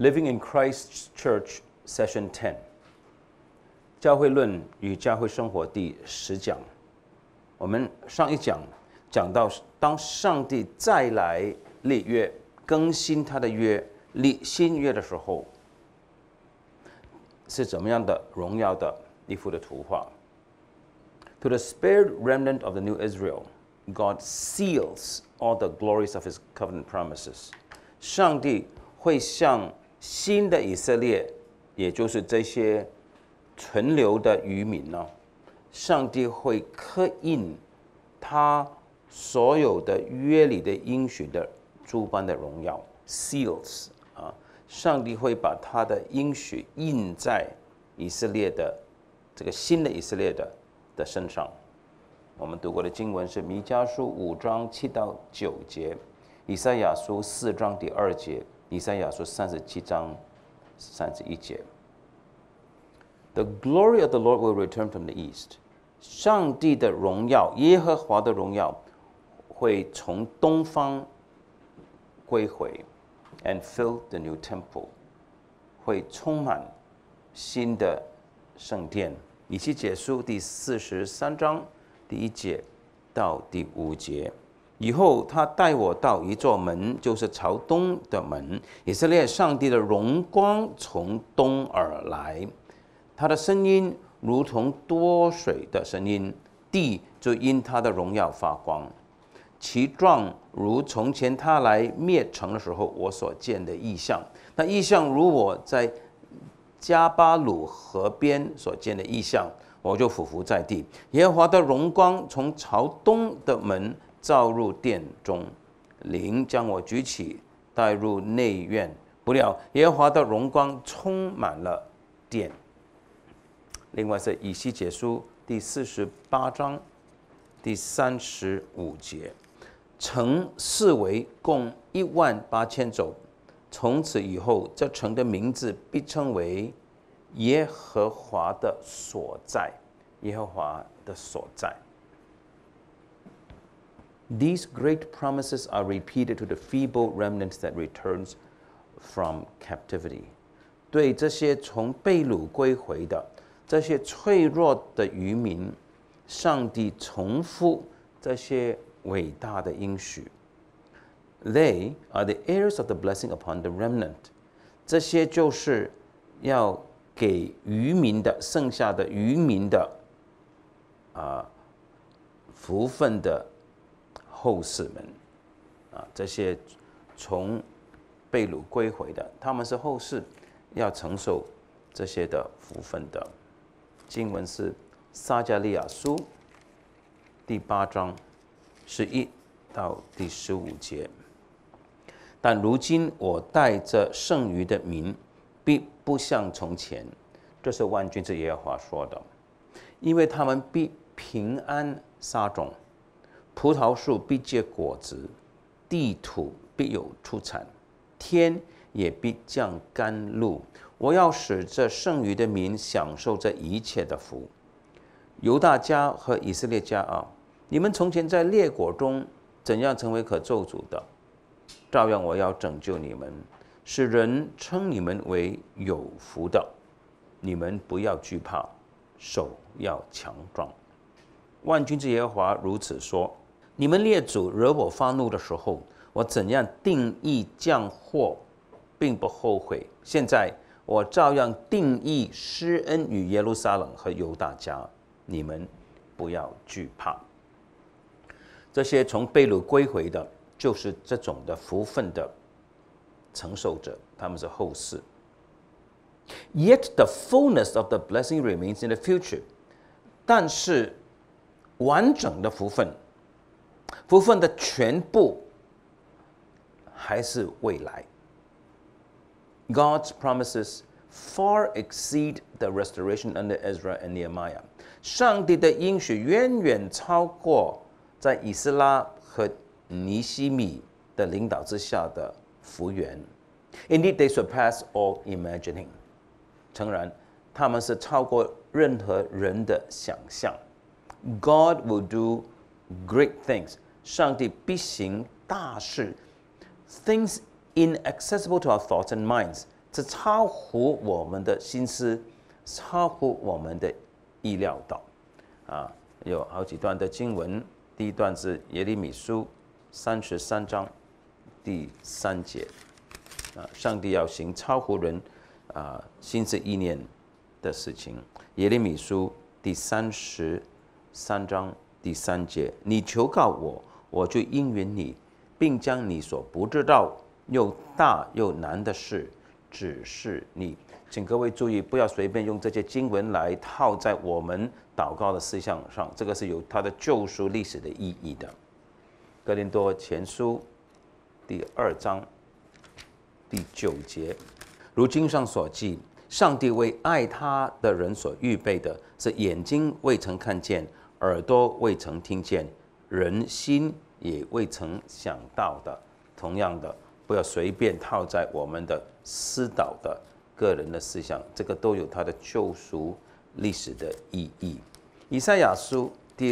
Living in Christ Church Session 10，教会论与教会生活第10讲。我们上一讲讲到，当上帝再来立约、更新他的约、立新约的时候，是怎么样的荣耀的一幅的图画。To the spared remnant of the new Israel, God seals all the glories of His covenant promises. 上帝会向新的以色列，也就是这些存留的渔民呢，上帝会刻印他所有的约里的应许的诸般的荣耀 ，seals 啊，上帝会把他的应许印在以色列的这个新的以色列的身上。我们读过的经文是弥迦书5章7到9节，以赛亚书4章第2节，以赛亚书37章31节。The glory of the Lord will return from the east. 上帝的荣耀，耶和华的荣耀，会从东方归回 ，and fill the new temple， 会充满新的圣殿。以西结书第43章第1节到第5节。以后他带我到一座门，就是朝东的门。以色列上帝的荣光从东而来，他的声音如同多水的声音，地就因他的荣耀发光。其状如从前他来灭城的时候我所见的异象，那异象如我在加巴鲁河边所见的异象，我就俯伏在地。耶和华的荣光从朝东的门照入殿中，灵将我举起，带入内院。不料耶和华的荣光充满了殿。另外是以西结书第48章第35节，城四围共18000走，从此以后，这城的名字必称为耶和华的所在。耶和华的所在。These great promises are repeated to the feeble remnant that returns from captivity. 对这些从被掳归回的、这些脆弱的渔民，上帝重复这些伟大的应许。They are the heirs of the blessing upon the remnant. 这些就是要给渔民的、剩下的渔民的福分的后世们这些从被掳归回的，他们是后世要承受这些的福分的。经文是撒迦利亚书第8章11到第15节。但如今我带着剩余的民，必不像从前，这是万军之耶和华说的，因为他们必平安撒种，葡萄树必结果子，地土必有出产，天也必降甘露。我要使这剩余的民享受这一切的福。犹大家和以色列家啊，你们从前在列国中怎样成为可咒诅的，照样我要拯救你们，使人称你们为有福的。你们不要惧怕，手要强壮。万军之耶和华如此说：你们列祖惹我发怒的时候，我怎样定义降祸，并不后悔。现在我照样定义施恩与耶路撒冷和犹大家，你们不要惧怕。这些从被掳归回的，就是这种的福分的承受者，他们是后世。Yet the fullness of the blessing remains in the future. 但是完整的福分，福分的全部还是未来。God's promises far exceed the restoration under Ezra and Nehemiah. 上帝的应许远远超过在以斯拉和尼希米的领导之下的福源。Indeed, they surpass all imagining. 诚然，他们是超过任何人的想象。God will do great things. 上帝必行大事。Things inaccessible to our thoughts and minds. 这超乎我们的心思，超乎我们的意料到。有好几段的经文，第一段是耶利米书33章第3节，上帝要行超乎人心思意念的事情。耶利米书第33章第3节，你求告我，我就应允你，并将你所不知道又大又难的事指示你。请各位注意，不要随便用这些经文来套在我们祷告的事项上，这个是有它的救赎历史的意义的。哥林多前书第2章第9节，如经上所记，上帝为爱他的人所预备的，是眼睛未曾看见，耳朵未曾听见，人心也未曾想到的。同样的，不要随便套在我们的私祷的个人的思想，这个都有它的救赎历史的意义。以赛亚书第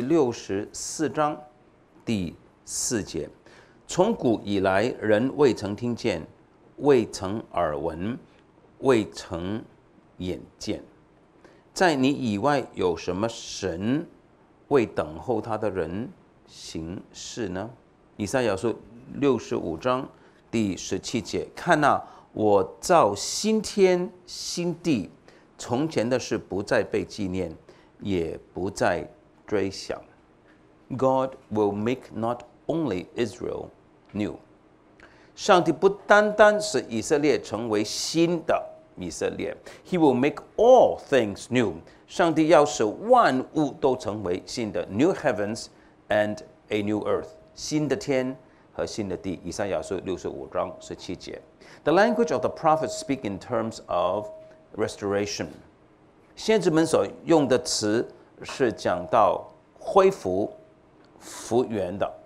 64章第4节，从古以来，人未曾听见，未曾耳闻，未曾眼见。在你以外，有什么神为等候他的人行事呢？以赛亚书65章第17节，看啊，我造新天新地，从前的事不再被纪念，也不再追想。God will make not only Israel new。上帝不单单使以色列成为新的以色列 ，He will make all things new。上帝要使万物都成为新的 ，New heavens and a new earth， 新的天和新的地。以赛亚书65章17节。The language of the prophets speak in terms of restoration。先知们所用的词是讲到恢复、复原的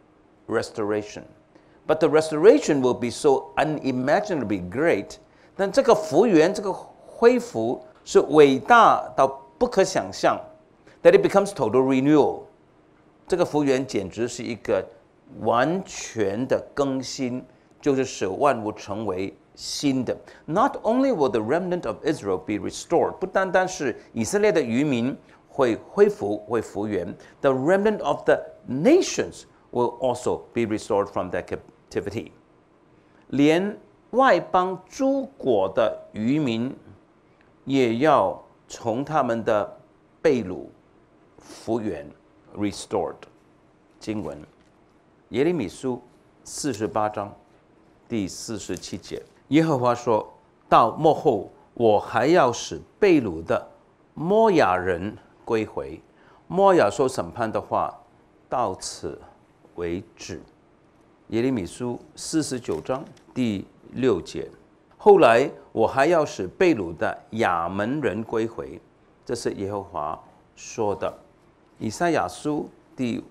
restoration。But the restoration will be so unimaginably great。但这个复原、这个恢复是伟大到不可想象 ，that it becomes total renewal。这个复原简直是一个完全的更新。就是使万物成为新的。Not only will the remnant of Israel be restored， 不单单是以色列的渔民会恢复、会复原 ，the remnant of the nations will also be restored from their captivity。连外邦诸国的渔民也要从他们的被掳复原 ，restored。经文，耶利米书48章。第47节，耶和华说：“到末后，我还要使被掳的摩亚人归回。”摩亚受审判的话，到此为止。耶利米书49章第6节，后来我还要使被掳的亚门人归回，这是耶和华说的。以赛亚书第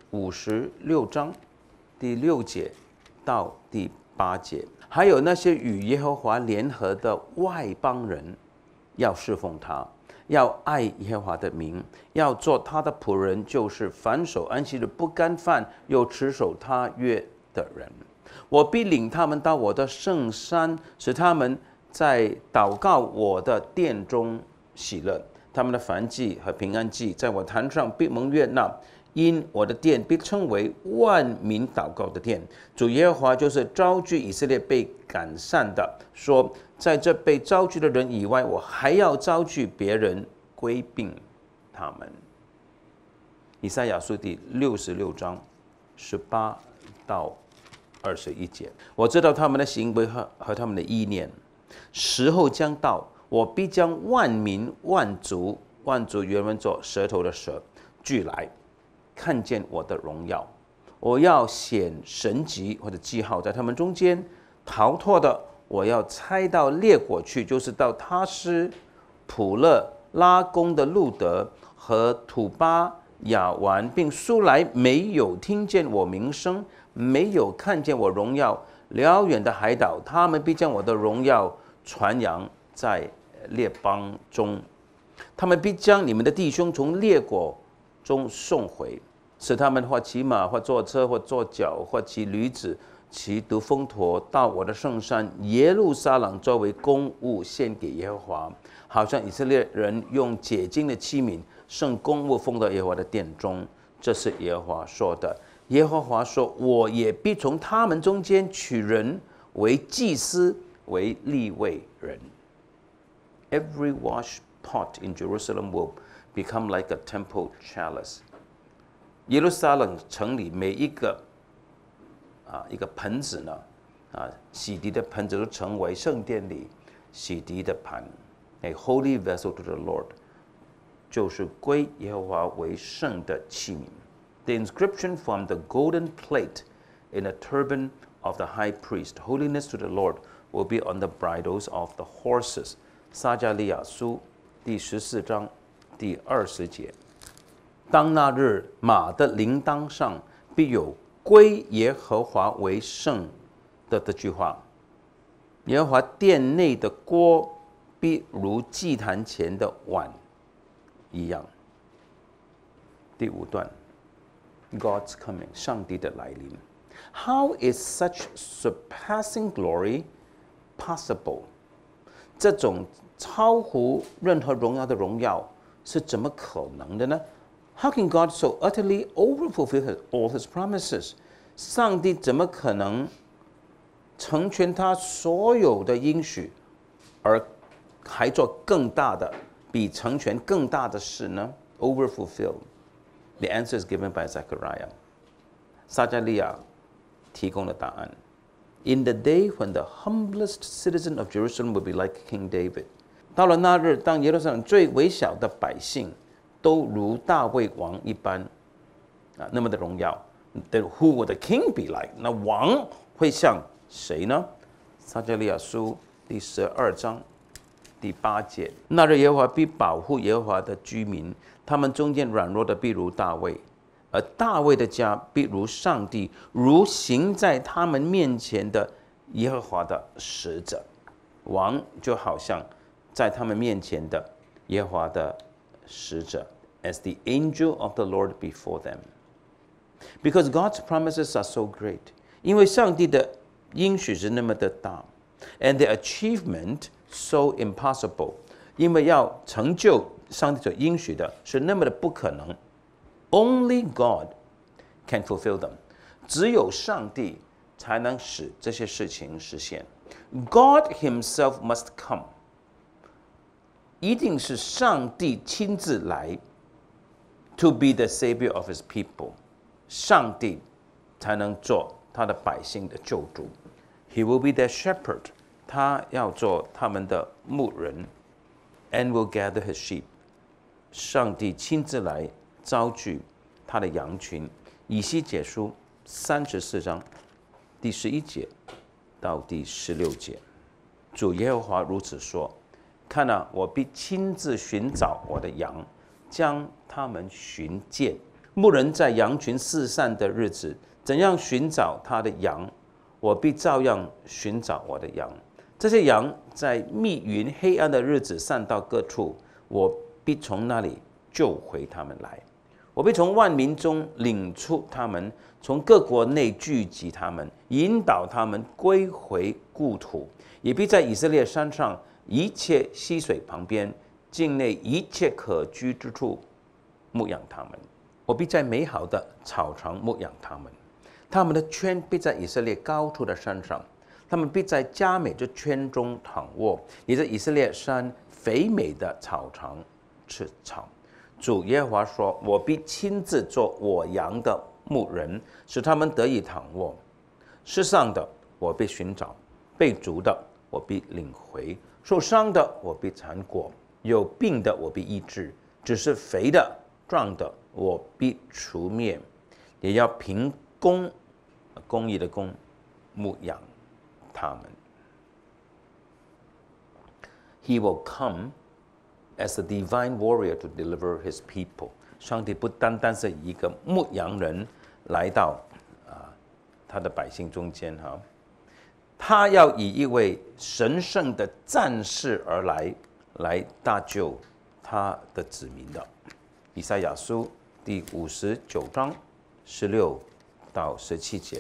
56章第6节到第8节，还有那些与耶和华联合的外邦人，要侍奉他，要爱耶和华的名，要做他的仆人，就是反守安息日不干犯，又持守他约的人。我必领他们到我的圣山，使他们在祷告我的殿中喜乐。他们的燔祭和平安祭，在我坛上必蒙悦纳。因我的殿必称为万民祷告的殿。主耶和华就是招聚以色列被赶散的，说在这被招聚的人以外，我还要招聚别人归并他们。以赛亚书第66章18到21节，我知道他们的行为和他们的意念，时候将到，我必将万民万族原文作舌头的舌聚来，看见我的荣耀。我要显神迹或者记号在他们中间，逃脱的我要差到列国去，就是到他施、普勒、拉宫的路德和土巴、亚完，并苏来没有听见我名声，没有看见我荣耀，辽远的海岛，他们必将我的荣耀传扬在列邦中。他们必将你们的弟兄从列国中送回，使他们或骑马，或坐车，或坐脚，或骑驴子， 其毒蜂驼到我的圣山耶路撒冷作为公物献给耶和华，好像以色列人用洁净的器皿圣公物奉到耶和华的殿中。这是耶和华说的。耶和华说：我也必从他们中间取人为祭司，为利未人。Every wash pot in Jerusalem will become like a temple chalice. 耶路撒冷城里每一个盆子呢，洗涤的盆子都成为圣殿里洗涤的盘。A holy vessel to the Lord， 就是归耶和华为圣的器皿。The inscription from the golden plate in a turban of the high priest, holiness to the Lord, will be on the bridles of the horses. 撒迦利亚书第14章第20节。当那日，马的铃铛上必有归耶和华为圣的这句话。耶和华殿内的锅必如祭坛前的碗一样。第5段 ，God's coming， 上帝的来临。How is such surpassing glory possible？ 这种超乎任何荣耀的荣耀是怎么可能的呢？How can God so utterly overfulfill all His promises？ 上帝怎么可能成全他所有的应许，而还做更大的、比成全更大的事呢 ？Overfulfill. The answer is given by Zechariah. 撒迦利亚提供了答案。In the day when the humblest citizen of Jerusalem will be like King David. 到了那日，当耶路撒冷最微小的百姓都如大卫王一般那么的荣耀。Then who would the king be like？ 那王会像谁呢？撒迦利亚书第12章第8节。那日耶和华必保护耶和华的居民，他们中间软弱的必如大卫，而大卫的家必如上帝，如行在他们面前的耶和华的使者。王就好像在他们面前的耶和华的使者 ，as the angel of the Lord before them. Because God's promises are so great， 因为上帝的应许是那么的大 ，and the achievement so impossible， 因为要成就上帝所应许的是那么的不可能。Only God can fulfill them， 只有上帝才能使这些事情实现。God Himself must come， 一定是上帝亲自来 ，to be the savior of His people。上帝才能做他的百姓的救主。He will be their shepherd， 他要做他们的牧人 ，and will gather his sheep。上帝亲自来招聚他的羊群。以西结书34章第11节到第16节，主耶和华如此说：看啊，我必亲自寻找我的羊，将他们寻见。牧人在羊群四散的日子，怎样寻找他的羊，我必照样寻找我的羊。这些羊在密云黑暗的日子散到各处，我必从那里救回他们来。我必从万民中领出他们，从各国内聚集他们，引导他们归回故土，也必在以色列山上一切溪水旁边，境内一切可居之处牧养他们。我必在美好的草场牧养他们，他们的圈必在以色列高处的山上，他们必在佳美这圈中躺卧，也在以色列山肥美的草场吃草。主耶和华说：我必亲自做我羊的牧人，使他们得以躺卧。失丧的我必寻找，被逐的我必领回，受伤的我必缠裹，有病的我必医治，只是肥的壮的我必除灭，也要凭公义的公牧养他们。He will come as a divine warrior to deliver his people。上帝不单单是一个牧羊人来到他的百姓中间哈，他要以一位神圣的战士而来搭救他的子民的。以赛亚书第59章16到17节，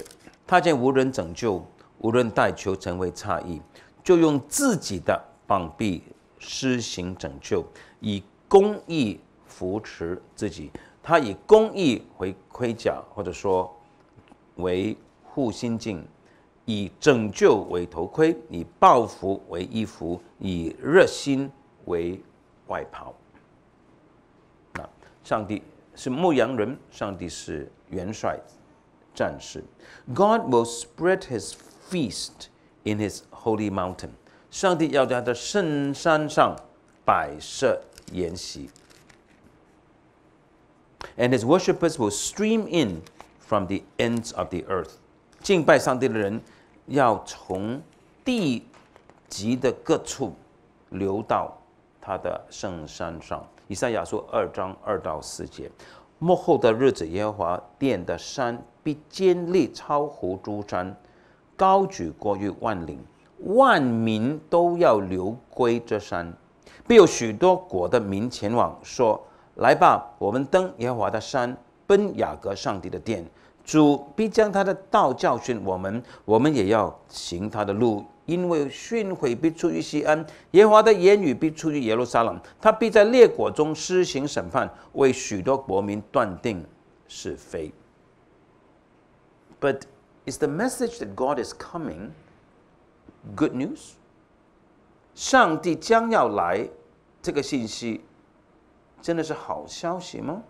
他见无人拯救，无人代求，成为诧异，就用自己的膀臂施行拯救，以公义扶持自己。他以公义为盔甲，或者说为护心镜，以拯救为头盔，以报复为衣服，以热心为外袍。上帝是牧羊人，上帝是元帅战士。God will spread his feast in his holy mountain. 上帝要在他的圣山上摆设筵席。And his worshippers will stream in from the ends of the earth. 敬拜上帝的人要从地极的各处流到他的圣山上。以赛亚书2章2到4节。末后的日子，耶和华殿的山必坚立超乎诸山，高举过于万岭，万民都要流归这山。必有许多国的民前往，说：来吧，我们登耶和华的山，奔雅各上帝的殿。主必将他的道教训我们，我们也要行他的路。因为训诲必出于西安，耶和华的言语必出于耶路撒冷。他必在列国中施行审判，为许多国民断定是非。But is the message that God is coming good news? 上帝将要来，这个信息真的是好消息吗？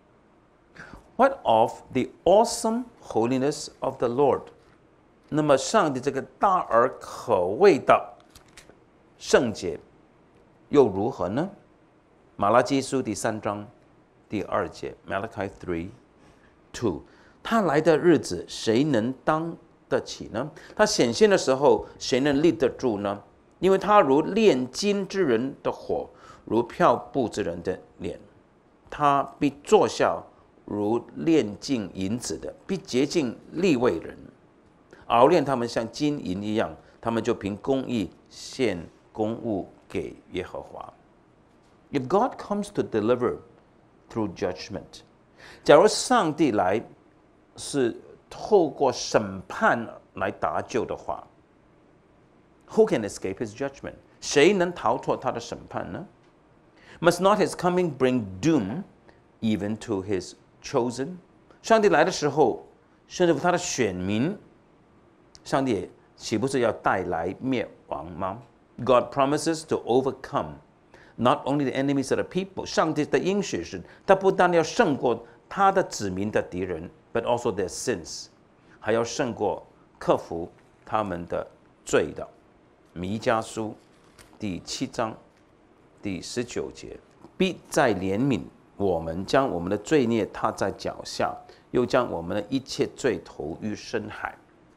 What of the awesome holiness of the Lord? 那么上帝这个大而可畏的圣洁又如何呢？马拉基书第3章第2节 Malachi 3:2， 他来的日子谁能当得起呢？他显现的时候谁能立得住呢？因为他如炼金之人的火，如漂布之人的脸，他必坐下如炼净银子的，必洁净利未人，熬炼他们像金银一样，他们就凭公义献公物给耶和华。If God comes to deliver through judgment， 假如上帝来是透过审判来搭救的话 ，Who can escape his judgment？ 谁能逃脱他的审判呢？ Must not his coming bring doom even to his chosen？ 上帝来的时候，甚至他的选民，上帝岂不是要带来灭亡吗？ God promises to overcome not only the enemies of the people。 上帝的应许是，他不但要胜过他的子民的敌人 ，but also their sins， 还要胜过克服他们的罪的。弥迦书第7章第19节，必再怜悯我们，将我们的罪孽踏在脚下，又将我们的一切罪投于深海。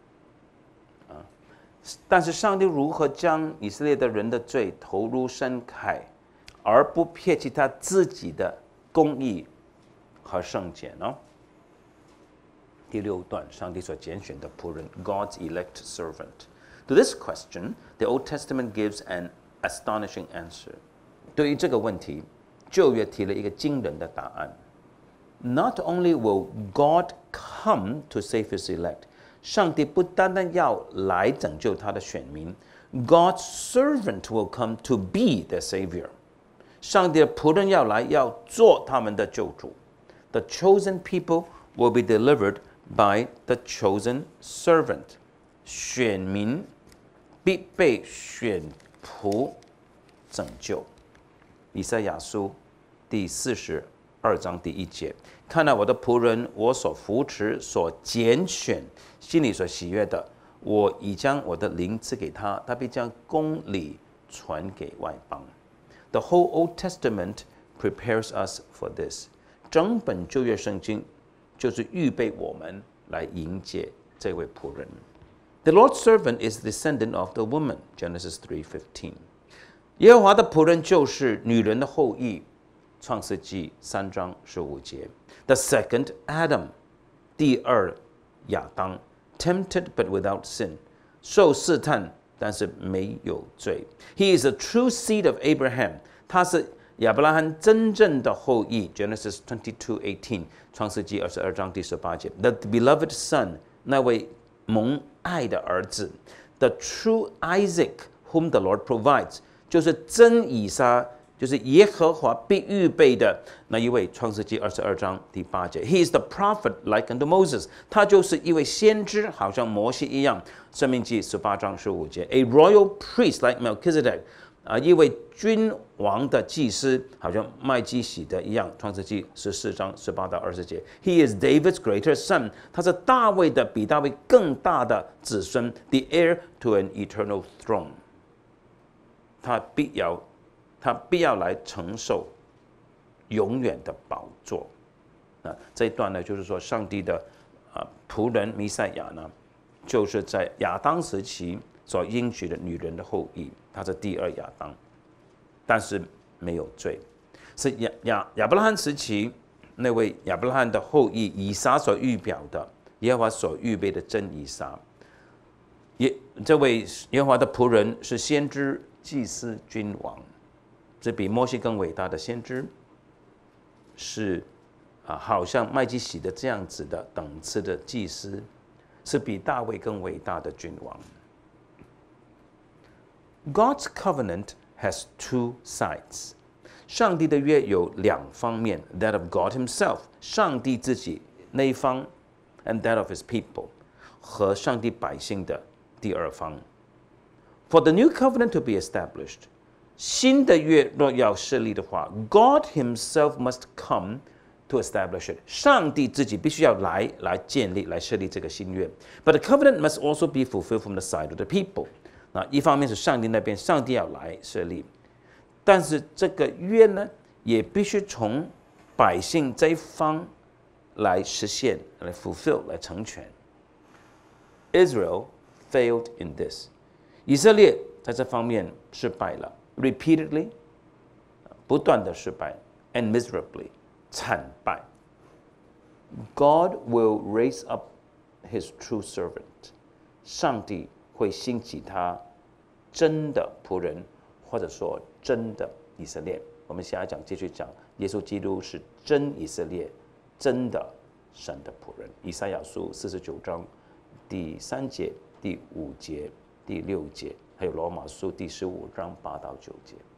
但是上帝如何将以色列的人的罪投入深海，而不撇弃他自己的公义和圣洁呢？第6段，上帝所拣选的仆人 ，God's elect servant。To this question, the Old Testament gives an astonishing answer。对于这个问题，旧约提了一个惊人的答案。Not only will God come to save his elect， 上帝不单单要来拯救他的选民 ，God's servant will come to be their savior。上帝的仆人要来，要做他们的救主。The chosen people will be delivered by the chosen servant。选民必被选仆拯救。以赛亚书第42章第1节，看到我的仆人，我所扶持、所拣选，心里所喜悦的，我已将我的灵赐给他，他必将公理传给外邦。The whole Old Testament prepares us for this。整本旧约圣经就是预备我们来迎接这位仆人。The Lord's servant is descendant of the woman. Genesis 3:15。耶和华的仆人就是女人的后裔。创世纪3章15节。The second Adam， 第二亚当 ，tempted but without sin， 受试探但是没有罪。He is a true seed of Abraham， 他是亚伯拉罕真正的后裔。Genesis 22:18， 创世纪22章第18节。The beloved son， 那位蒙爱的儿子 ，the true Isaac whom the Lord provides， 就是真以撒，就是耶和华必预备的那一位。创世纪22章第8节 ，He is the prophet like unto Moses， 他就是一位先知，好像摩西一样。申命记18章15节 ，A royal priest like Melchizedek。一位君王的祭司，好像麦基洗德一样。创世纪14章18到20节 ，He is David's greater son， 他是大卫的比大卫更大的子孙 ，the heir to an eternal throne。他必要来承受永远的宝座。这一段呢，就是说上帝的仆人弥赛亚呢，就是在亚当时期所应许的女人的后裔，他是第二亚当，但是没有罪，是亚伯拉罕时期那位亚伯拉罕的后裔以撒所预表的耶和华所预备的真以撒。这位耶和华的仆人是先知、祭司、君王，这比摩西更伟大的先知，是好像麦基洗德这样子的等次的祭司，是比大卫更伟大的君王。God's covenant has two sides. 上帝的约有两方面 ，that of God Himself， 上帝自己那一方 ，and that of His people， 和上帝百姓的第二方。For the new covenant to be established， 新的约若要设立的话 ，God Himself must come to establish it。上帝自己必须要来建立、来设立这个新约。But the covenant must also be fulfilled from the side of the people。一方面是上帝那边，上帝要来设立，但是这个约呢，也必须从百姓这一方来实现、来 fulfill、来成全。Israel failed in this， 以色列在这方面失败了 ，repeatedly， 不断的失败 ，and miserably， 惨败。God will raise up His true servant， 上帝会兴起他真的仆人，或者说真的以色列。我们下一讲继续讲，耶稣基督是真以色列，真的神的仆人。以赛亚书49章第3节、第5节、第6节，还有罗马书第15章8到9节。